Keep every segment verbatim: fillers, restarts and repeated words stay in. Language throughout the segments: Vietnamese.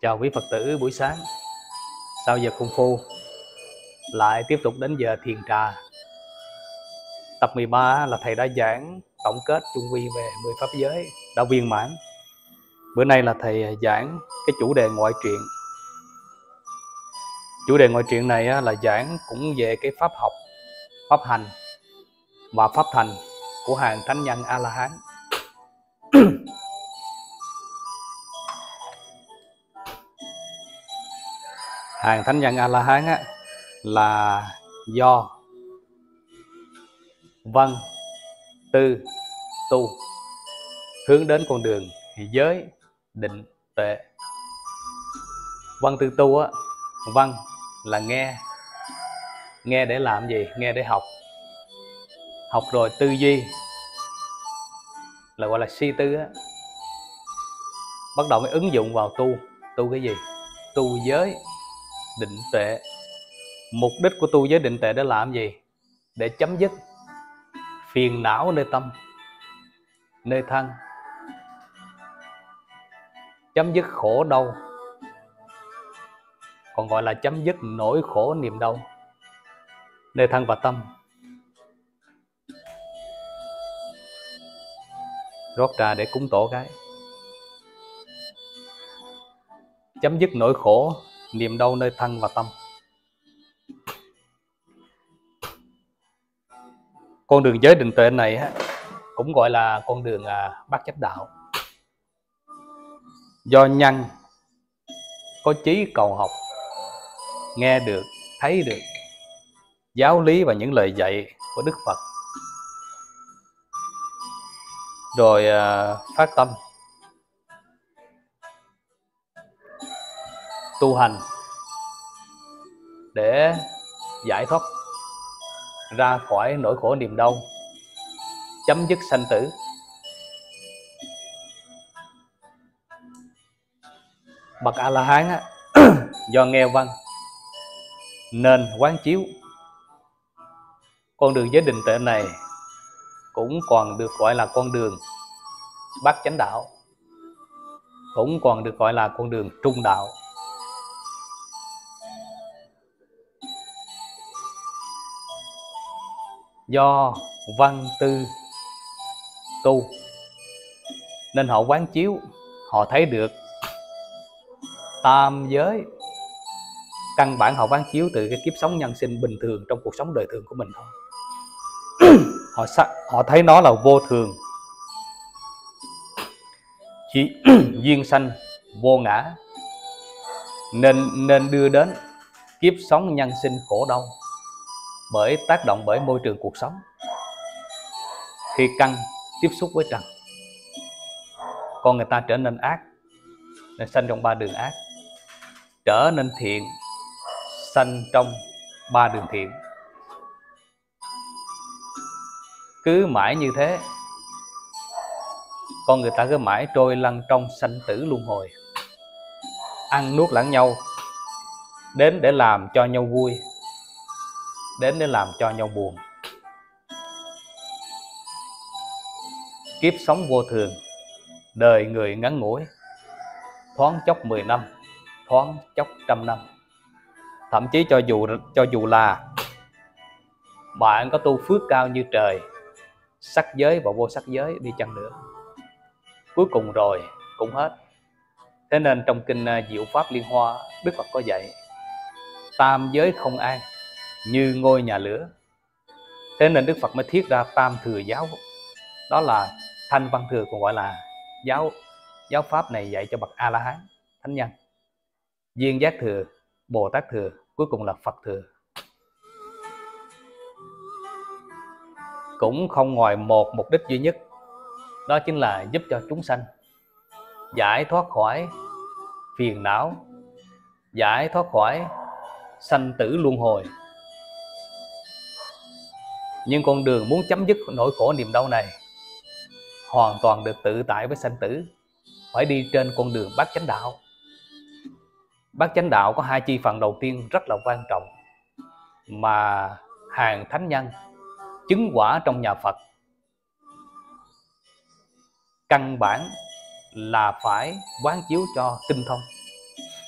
Chào quý Phật tử buổi sáng. Sau giờ công phu lại tiếp tục đến giờ thiền trà. Tập mười ba là thầy đã giảng tổng kết chung quy về mười pháp giới đã viên mãn. Bữa nay là thầy giảng cái chủ đề ngoại truyện. Chủ đề ngoại truyện này là giảng cũng về cái pháp học, pháp hành và pháp thành của hàng thánh nhân A-la-hán. Hàng thánh nhân A-la-hán á, là do văn, tư, tu hướng đến con đường giới, định, tuệ. Văn, tư, tu á, văn là nghe, nghe để làm gì? Nghe để học. Học rồi tư duy là gọi là suy tư á, bắt đầu mới ứng dụng vào tu. Tu cái gì? Tu giới, định, tuệ. Mục đích của tu giới, định, tuệ để làm gì? Để chấm dứt phiền não nơi tâm, nơi thân, chấm dứt khổ đau, còn gọi là chấm dứt nỗi khổ niềm đau nơi thân và tâm. Rót trà để cúng tổ cái. Chấm dứt nỗi khổ niềm đau nơi thân và tâm. Con đường giới, định, tuệ này á, cũng gọi là con đường à, bát chánh đạo. Do nhân có chí cầu học, nghe được, thấy được giáo lý và những lời dạy của Đức Phật, rồi à, phát tâm tu hành để giải thoát ra khỏi nỗi khổ niềm đau, chấm dứt sanh tử. Bậc A-la-hán á, do nghe văn nên quán chiếu. Con đường giới, định, tuệ này cũng còn được gọi là con đường bát chánh đạo, cũng còn được gọi là con đường trung đạo. Do văn, tư, tu nên họ quán chiếu, họ thấy được tam giới. Căn bản họ quán chiếu từ cái kiếp sống nhân sinh bình thường trong cuộc sống đời thường của mình thôi. họ, họ thấy nó là vô thường, chỉ duyên sanh vô ngã, nên nên đưa đến kiếp sống nhân sinh khổ đau bởi tác động bởi môi trường cuộc sống. Khi căn tiếp xúc với trần, con người ta trở nên ác, nên sanh trong ba đường ác. Trở nên thiện, sanh trong ba đường thiện. Cứ mãi như thế, con người ta cứ mãi trôi lăn trong sanh tử luân hồi, ăn nuốt lẫn nhau, đến để làm cho nhau vui, đến để làm cho nhau buồn. Kiếp sống vô thường, đời người ngắn ngủi, thoáng chốc mười năm, thoáng chốc trăm năm. Thậm chí cho dù cho dù là bạn có tu phước cao như trời, sắc giới và vô sắc giới đi chăng nữa, cuối cùng rồi cũng hết. Thế nên trong kinh Diệu Pháp Liên Hoa, Đức Phật có dạy tam giới không an như ngôi nhà lửa. Thế nên Đức Phật mới thiết ra tam thừa giáo, đó là thanh văn thừa, còn gọi là giáo giáo pháp này dạy cho bậc A-la-hán, thánh nhân. Duyên giác thừa, Bồ Tát thừa, cuối cùng là Phật thừa. Cũng không ngoài một mục đích duy nhất, đó chính là giúp cho chúng sanh giải thoát khỏi phiền não, giải thoát khỏi sanh tử luân hồi. Nhưng con đường muốn chấm dứt nỗi khổ niềm đau này, hoàn toàn được tự tại với sanh tử, phải đi trên con đường bát chánh đạo. Bát chánh đạo có hai chi phần đầu tiên rất là quan trọng, mà hàng thánh nhân chứng quả trong nhà Phật căn bản là phải quán chiếu cho tinh thông.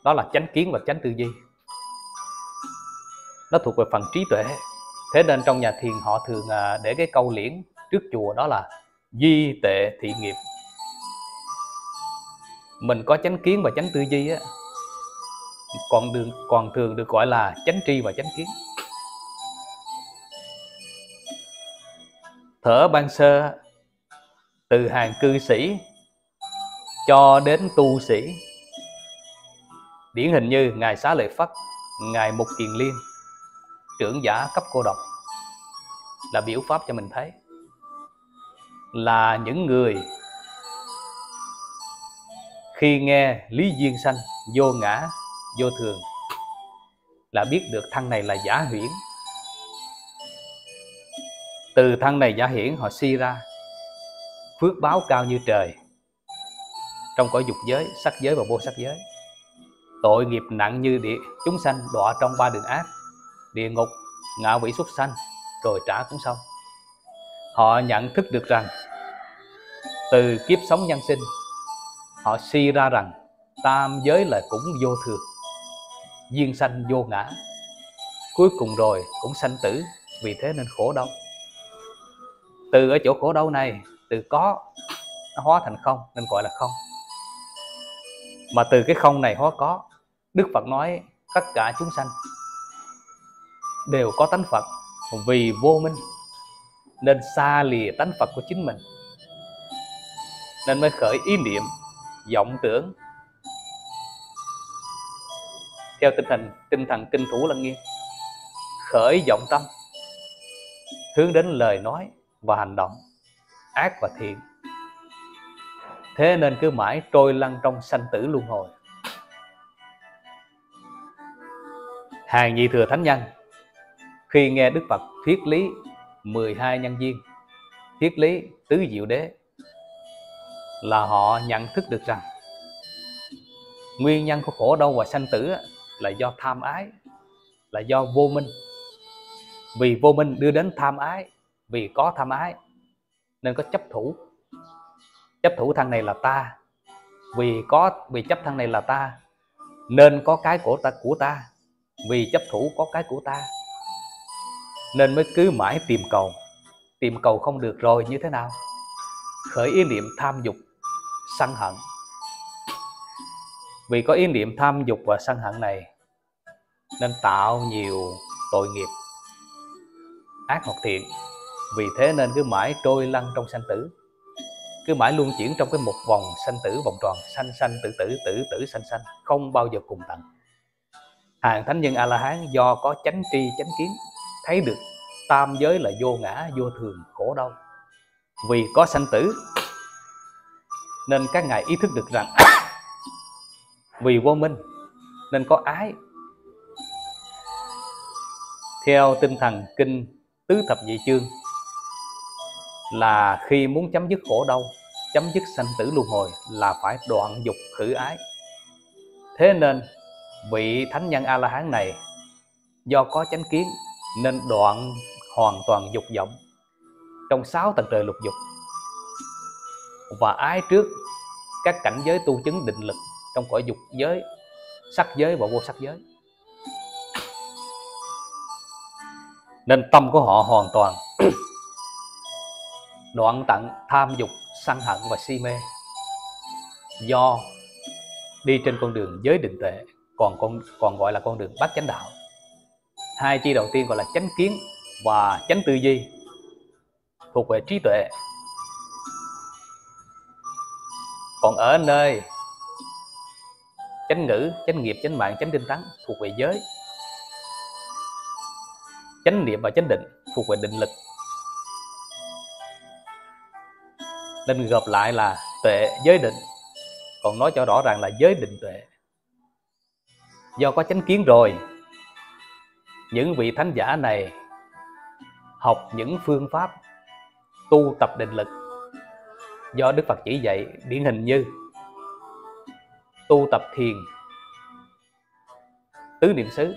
đó là chánh kiến và chánh tư duy. Nó thuộc về phần trí tuệ. Thế nên trong nhà thiền họ thường để cái câu liễn trước chùa, đó là duy tệ thị nghiệp. Mình có chánh kiến và chánh tư duy á, còn, đường, còn thường được gọi là chánh tri và chánh kiến. Thở ban sơ, từ hàng cư sĩ cho đến tu sĩ, điển hình như Ngài Xá Lợi Phất, Ngài Mục Kiền Liên, trưởng giả cấp cô độc, là biểu pháp cho mình thấy là những người khi nghe lý duyên sanh, vô ngã, vô thường, là biết được thân này là giả huyễn. Từ thân này giả huyễn họ suy ra phước báo cao như trời trong cõi dục giới, sắc giới và vô sắc giới. Tội nghiệp nặng như địa chúng sanh đọa trong ba đường ác, địa ngục, ngạ quỷ, súc sanh, rồi trả cũng xong. Họ nhận thức được rằng từ kiếp sống nhân sinh, họ suy ra rằng tam giới là cũng vô thường, duyên sanh vô ngã, cuối cùng rồi cũng sanh tử, vì thế nên khổ đau. Từ ở chỗ khổ đau này, từ có nó hóa thành không nên gọi là không, mà từ cái không này hóa có. Đức Phật nói tất cả chúng sanh đều có tánh Phật, vì vô minh nên xa lìa tánh Phật của chính mình, nên mới khởi ý niệm vọng tưởng. Theo tinh thần tinh thần kinh Thủ Lăng Nghiêm, khởi vọng tâm hướng đến lời nói và hành động ác và thiện, thế nên cứ mãi trôi lăn trong sanh tử luân hồi. Hàng nhị thừa thánh nhân khi nghe Đức Phật thuyết lý mười hai nhân duyên, thuyết lý tứ diệu đế, là họ nhận thức được rằng nguyên nhân của khổ đau và sanh tử là do tham ái, là do vô minh. Vì vô minh đưa đến tham ái, vì có tham ái nên có chấp thủ. Chấp thủ thân này là ta, vì có vì chấp thân này là ta nên có cái của ta của ta, vì chấp thủ có cái của ta nên mới cứ mãi tìm cầu. Tìm cầu không được rồi như thế nào? Khởi ý niệm tham dục, sân hận. Vì có ý niệm tham dục và sân hận này nên tạo nhiều tội nghiệp ác hoặc thiện, vì thế nên cứ mãi trôi lăn trong sanh tử, cứ mãi luân chuyển trong cái một vòng sanh tử, vòng tròn sanh sanh tử tử tử tử sanh sanh, không bao giờ cùng tận. Hàng thánh nhân A La Hán do có chánh tri chánh kiến, thấy được tam giới là vô ngã, vô thường, khổ đau, vì có sanh tử nên các ngài ý thức được rằng vì vô minh nên có ái. Theo tinh thần kinh Tứ Thập Nhị Chương, là khi muốn chấm dứt khổ đau, chấm dứt sanh tử luân hồi là phải đoạn dục khử ái. Thế nên vị thánh nhân A La Hán này do có chánh kiến nên đoạn hoàn toàn dục vọng trong sáu tầng trời lục dục, và ái trước các cảnh giới tu chứng định lực trong cõi dục giới, sắc giới và vô sắc giới. Nên tâm của họ hoàn toàn đoạn tận tham dục, sân hận và si mê, do đi trên con đường giới định tuệ, còn con còn gọi là con đường bát chánh đạo. Hai chi đầu tiên gọi là chánh kiến và chánh tư duy, thuộc về trí tuệ. Còn ở nơi chánh ngữ, chánh nghiệp, chánh mạng, chánh tinh tấn thuộc về giới. Chánh niệm và chánh định thuộc về định lực. Nên gộp lại là tuệ giới định, còn nói cho rõ ràng là giới định tuệ. Do có chánh kiến rồi, những vị thánh giả này học những phương pháp tu tập định lực do Đức Phật chỉ dạy, điển hình như tu tập thiền tứ niệm xứ.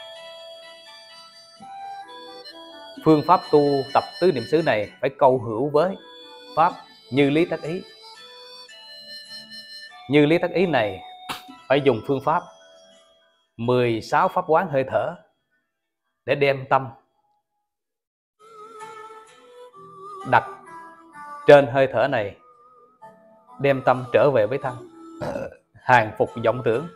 Phương pháp tu tập tứ niệm xứ này phải câu hữu với pháp như lý tác ý. Như lý tác ý này phải dùng phương pháp mười sáu pháp quán hơi thở để đem tâm đặt trên hơi thở này, đem tâm trở về với thân, hàng phục vọng tưởng.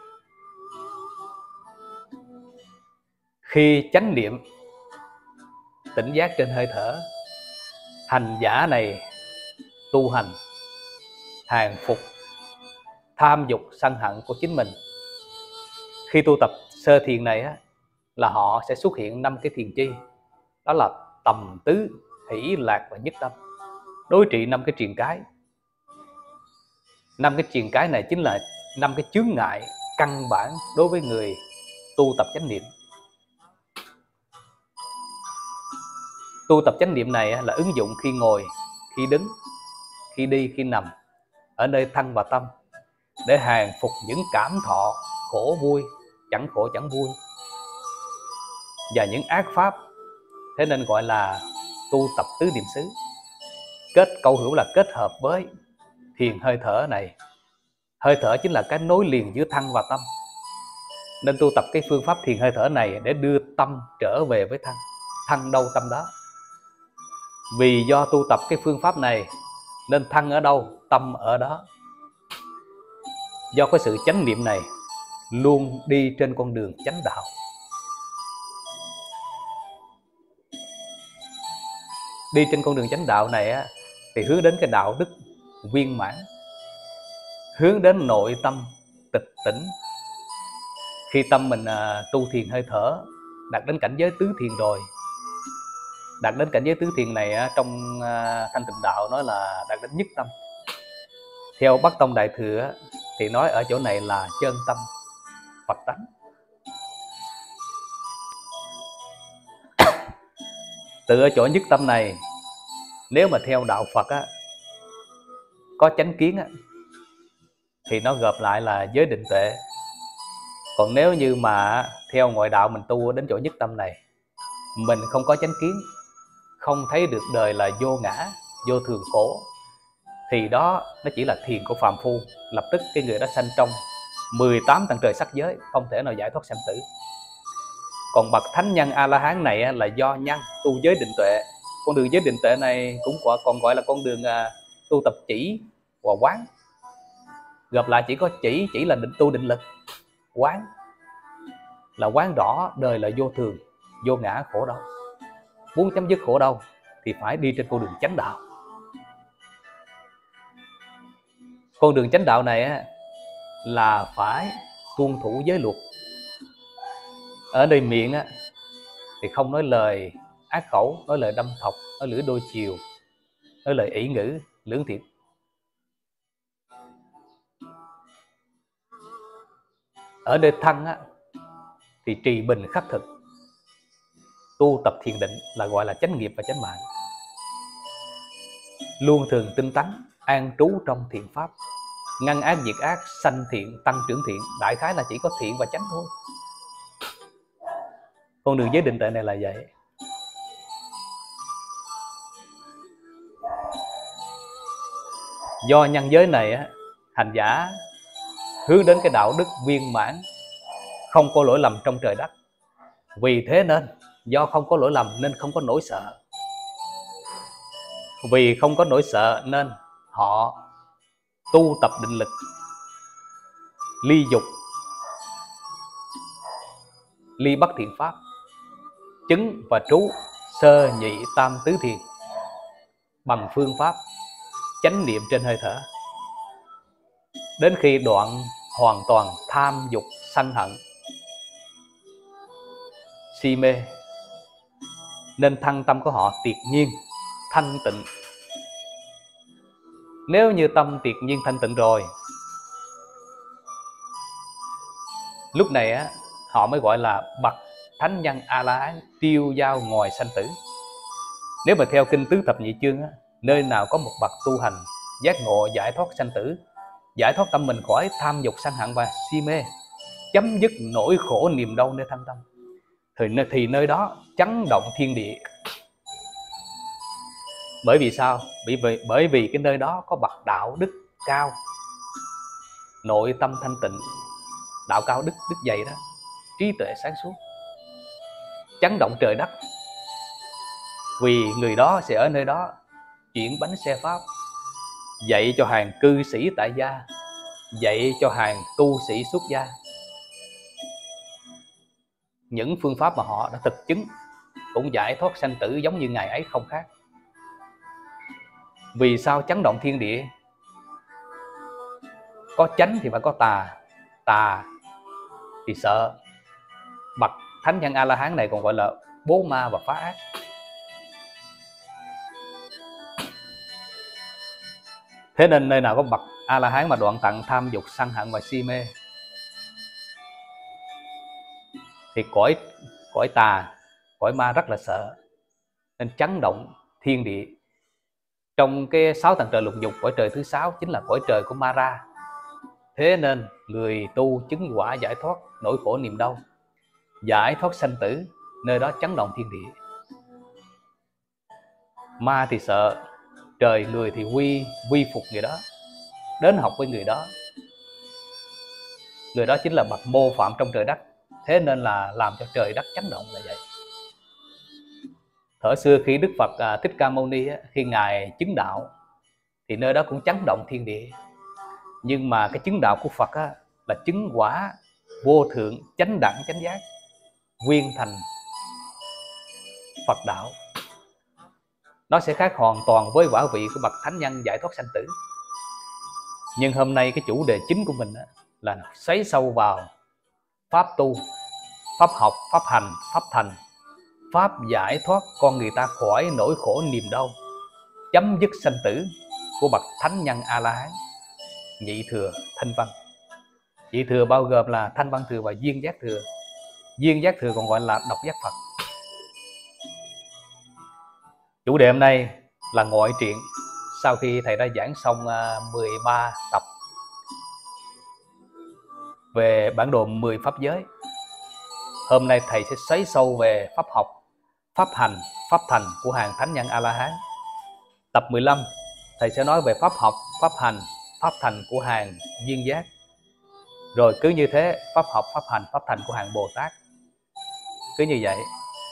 Khi chánh niệm tỉnh giác trên hơi thở, hành giả này tu hành hàng phục tham dục sân hận của chính mình. Khi tu tập sơ thiền này á, là họ sẽ xuất hiện năm cái thiền chi, đó là tầm tứ, hỷ lạc và nhất tâm, đối trị năm cái triền cái. Năm cái triền cái này chính là năm cái chướng ngại căn bản đối với người tu tập chánh niệm. Tu tập chánh niệm này là ứng dụng khi ngồi, khi đứng, khi đi, khi nằm, ở nơi thân và tâm, để hàng phục những cảm thọ khổ vui, chẳng khổ chẳng vui, và những ác pháp. Thế nên gọi là tu tập tứ niệm xứ. Kết câu hữu là kết hợp với thiền hơi thở này. Hơi thở chính là cái nối liền giữa thân và tâm, nên tu tập cái phương pháp thiền hơi thở này để đưa tâm trở về với thân. Thân đâu tâm đó. Vì do tu tập cái phương pháp này nên thân ở đâu tâm ở đó. Do cái sự chánh niệm này luôn đi trên con đường chánh đạo. Đi trên con đường chánh đạo này á, thì hướng đến cái đạo đức viên mãn, hướng đến nội tâm tịch tỉnh. Khi tâm mình à, tu thiền hơi thở, đạt đến cảnh giới tứ thiền rồi, đạt đến cảnh giới tứ thiền này á, trong à, Thanh Tịnh Đạo nói là đạt đến nhất tâm. Theo Bắc Tông Đại Thừa á, thì nói ở chỗ này là chân tâm Phật tánh. Từ ở chỗ nhất tâm này, nếu mà theo đạo Phật á, có chánh kiến á, thì nó gộp lại là giới định tuệ. Còn nếu như mà theo ngoại đạo mình tu đến chỗ nhất tâm này, mình không có chánh kiến, không thấy được đời là vô ngã, vô thường khổ, thì đó nó chỉ là thiền của phàm phu. Lập tức cái người đó sanh trong mười tám tầng trời sắc giới, không thể nào giải thoát sanh tử. Còn bậc thánh nhân A-la-hán này là do nhân tu giới định tuệ. Con đường giới định tuệ này cũng còn gọi là con đường tu tập chỉ và quán. Gặp lại chỉ có chỉ, chỉ là định tu định lực. Quán là quán rõ đời là vô thường, vô ngã, khổ đau. Muốn chấm dứt khổ đau thì phải đi trên con đường chánh đạo. Con đường chánh đạo này á, là phải tuân thủ giới luật. Ở nơi miệng á, thì không nói lời ác khẩu, nói lời đâm thọc, nói lưỡi đôi chiều, nói lời ỷ ngữ, lưỡng thiệt. Ở nơi thân á, thì trì bình khắc thực. Tu tập thiền định là gọi là chánh nghiệp và chánh mạng. Luôn thường tinh tấn, an trú trong thiện pháp, ngăn ác diệt ác, sanh thiện, tăng trưởng thiện. Đại khái là chỉ có thiện và chánh thôi. Con đường giới định tuệ này là vậy. Do nhân giới này á, hành giả hướng đến cái đạo đức viên mãn, không có lỗi lầm trong trời đất. Vì thế nên do không có lỗi lầm nên không có nỗi sợ. Vì không có nỗi sợ nên họ tu tập định lực, ly dục, ly bất thiện pháp, chứng và trú sơ nhị tam tứ thiền bằng phương pháp chánh niệm trên hơi thở. Đến khi đoạn hoàn toàn tham dục sân hận si mê, nên thân tâm của họ tuyệt nhiên thanh tịnh. Nếu như tâm tuyệt nhiên thanh tịnh rồi, lúc này á, họ mới gọi là bậc thánh nhân A-la-hán tiêu dao ngoài sanh tử. Nếu mà theo kinh tứ thập nhị chương á, nơi nào có một bậc tu hành giác ngộ giải thoát sanh tử, giải thoát tâm mình khỏi tham dục sân hận và si mê, chấm dứt nỗi khổ niềm đau nơi thân tâm, thì nơi, thì nơi đó chấn động thiên địa. Bởi vì sao? Bởi vì, bởi vì cái nơi đó có bậc đạo đức cao, nội tâm thanh tịnh, đạo cao đức đức dày đó, trí tuệ sáng suốt, chấn động trời đất. Vì người đó sẽ ở nơi đó chuyển bánh xe pháp, dạy cho hàng cư sĩ tại gia, dạy cho hàng tu sĩ xuất gia những phương pháp mà họ đã thực chứng, cũng giải thoát sanh tử giống như Ngài ấy không khác. Vì sao chấn động thiên địa? Có chánh thì phải có tà, tà thì sợ. Bậc thánh nhân A-la-hán này còn gọi là bố ma và phá ác. Thế nên nơi nào có bậc A-la-hán mà đoạn tận tham dục, sân hận và si mê thì cõi cõi tà, cõi ma rất là sợ, nên chấn động thiên địa. Trong cái sáu tầng trời lục dục, cõi trời thứ sáu chính là cõi trời của Mara. Thế nên người tu chứng quả giải thoát nỗi khổ niềm đau, giải thoát sanh tử, nơi đó chấn động thiên địa. Ma thì sợ, trời người thì quy quy phục người đó, đến học với người đó. Người đó chính là bậc mô phạm trong trời đất. Thế nên là làm cho trời đất chấn động là vậy. Thuở xưa khi Đức Phật à, Thích Ca Mâu Ni á, khi Ngài chứng đạo thì nơi đó cũng chấn động thiên địa. Nhưng mà cái chứng đạo của Phật á, là chứng quả vô thượng chánh đẳng chánh giác, nguyên thành Phật đạo. Nó sẽ khác hoàn toàn với quả vị của bậc thánh nhân giải thoát sanh tử. Nhưng hôm nay cái chủ đề chính của mình á, là xoáy sâu vào pháp tu, pháp học, pháp hành, pháp thành, pháp giải thoát con người ta khỏi nỗi khổ niềm đau, chấm dứt sanh tử của bậc thánh nhân A-la-hán, nhị thừa, thanh văn. Nhị thừa bao gồm là thanh văn thừa và duyên giác thừa. Duyên giác thừa còn gọi là độc giác Phật. Chủ đề hôm nay là ngoại truyện. Sau khi thầy đã giảng xong mười ba tập về bản đồ mười pháp giới, hôm nay thầy sẽ xoáy sâu về pháp học, pháp hành, pháp thành của hàng thánh nhân A-la-hán. Tập mười lăm thầy sẽ nói về pháp học, pháp hành, pháp thành của hàng duyên giác. Rồi cứ như thế, pháp học, pháp hành, pháp thành của hàng Bồ Tát. Cứ như vậy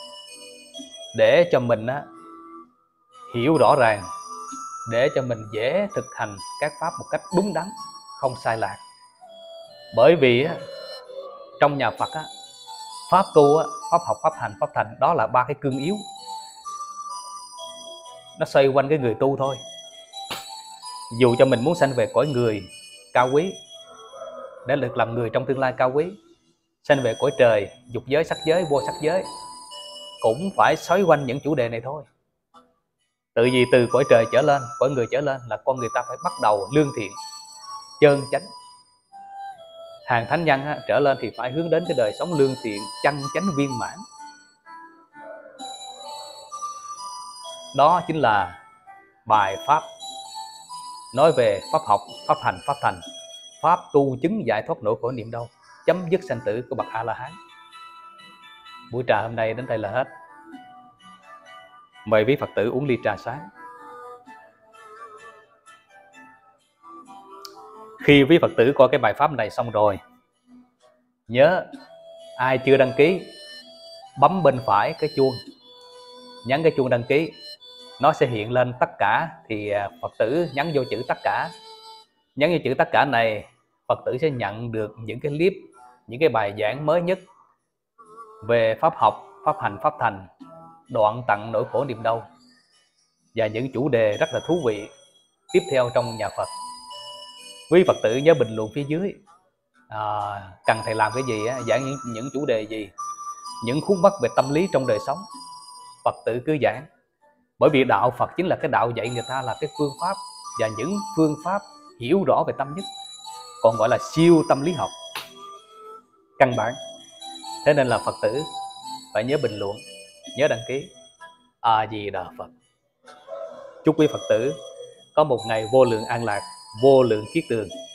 để cho mình á, hiểu rõ ràng, để cho mình dễ thực hành các pháp một cách đúng đắn, không sai lạc. Bởi vì á, trong nhà Phật á, pháp tu á, pháp học, pháp hành, pháp thành, đó là ba cái cương yếu. Nó xoay quanh cái người tu thôi. Dù cho mình muốn sanh về cõi người cao quý, để được làm người trong tương lai cao quý, sanh về cõi trời, dục giới, sắc giới, vô sắc giới, cũng phải xoay quanh những chủ đề này thôi. Tự vì từ cõi trời trở lên, cõi người trở lên là con người ta phải bắt đầu lương thiện, chân chánh. Hàng thánh nhân á, trở lên thì phải hướng đến cái đời sống lương thiện, chân chánh viên mãn. Đó chính là bài pháp nói về pháp học, pháp hành, pháp thành, pháp tu chứng giải thoát nỗi khổ niềm đau, chấm dứt sanh tử của bậc A-la-hán. Buổi trà hôm nay đến đây là hết. Mời quý Phật tử uống ly trà sáng. Khi quý Phật tử coi cái bài pháp này xong rồi, nhớ ai chưa đăng ký bấm bên phải cái chuông, nhấn cái chuông đăng ký, nó sẽ hiện lên tất cả. Thì Phật tử nhấn vô chữ tất cả, nhấn vô chữ tất cả này, Phật tử sẽ nhận được những cái clip, những cái bài giảng mới nhất về pháp học, pháp hành, pháp thành, đoạn tận nỗi khổ niềm đau và những chủ đề rất là thú vị tiếp theo trong nhà Phật. Quý Phật tử nhớ bình luận phía dưới à, cần thầy làm cái gì, giảng những, những chủ đề gì, những khúc mắc về tâm lý trong đời sống, Phật tử cứ giảng. Bởi vì đạo Phật chính là cái đạo dạy người ta là cái phương pháp, và những phương pháp hiểu rõ về tâm nhất, còn gọi là siêu tâm lý học căn bản. Thế nên là Phật tử phải nhớ bình luận, nhớ đăng ký. A Di Đà Phật. Chúc quý Phật tử có một ngày vô lượng an lạc, vô lượng kiết tường.